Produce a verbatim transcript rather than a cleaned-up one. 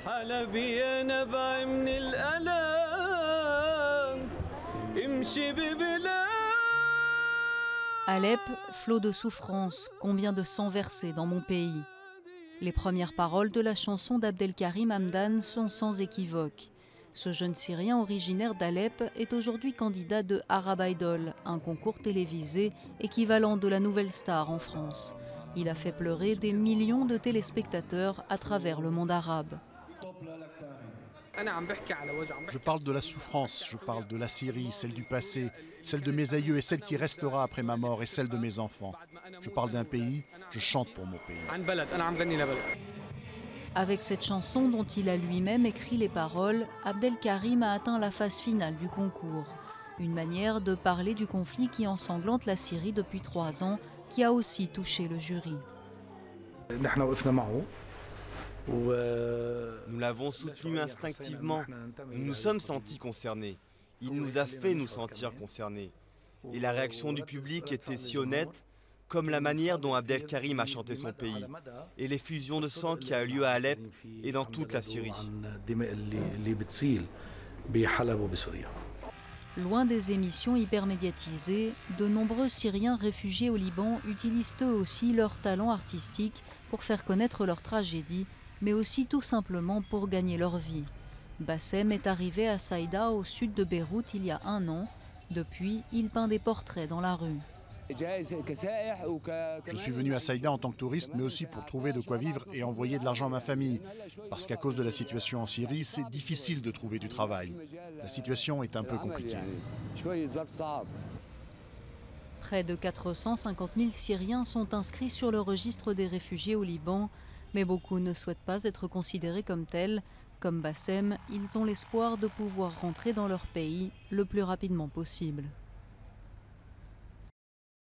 Alep, flot de souffrance, combien de sang versé dans mon pays. Les premières paroles de la chanson d'Abdelkarim Hamdan sont sans équivoque. Ce jeune Syrien originaire d'Alep est aujourd'hui candidat de Arab Idol, un concours télévisé équivalent de la Nouvelle Star en France. Il a fait pleurer des millions de téléspectateurs à travers le monde arabe. Je parle de la souffrance, je parle de la Syrie, celle du passé, celle de mes aïeux et celle qui restera après ma mort et celle de mes enfants. Je parle d'un pays, je chante pour mon pays. Avec cette chanson dont il a lui-même écrit les paroles, Abdelkarim a atteint la phase finale du concours. Une manière de parler du conflit qui ensanglante la Syrie depuis trois ans, qui a aussi touché le jury. Nous l'avons soutenu instinctivement. Nous nous sommes sentis concernés. Il nous a fait nous sentir concernés. Et la réaction du public était si honnête, comme la manière dont Abdelkarim a chanté son pays, et l'effusion de sang qui a lieu à Alep et dans toute la Syrie. Loin des émissions hypermédiatisées, de nombreux Syriens réfugiés au Liban utilisent eux aussi leur talent artistique pour faire connaître leur tragédie, mais aussi tout simplement pour gagner leur vie. Bassem est arrivé à Saïda, au sud de Beyrouth, il y a un an. Depuis, il peint des portraits dans la rue. Je suis venu à Saïda en tant que touriste, mais aussi pour trouver de quoi vivre et envoyer de l'argent à ma famille. Parce qu'à cause de la situation en Syrie, c'est difficile de trouver du travail. La situation est un peu compliquée. Près de quatre cent cinquante mille Syriens sont inscrits sur le registre des réfugiés au Liban, mais beaucoup ne souhaitent pas être considérés comme tels. Comme Bassem, ils ont l'espoir de pouvoir rentrer dans leur pays le plus rapidement possible.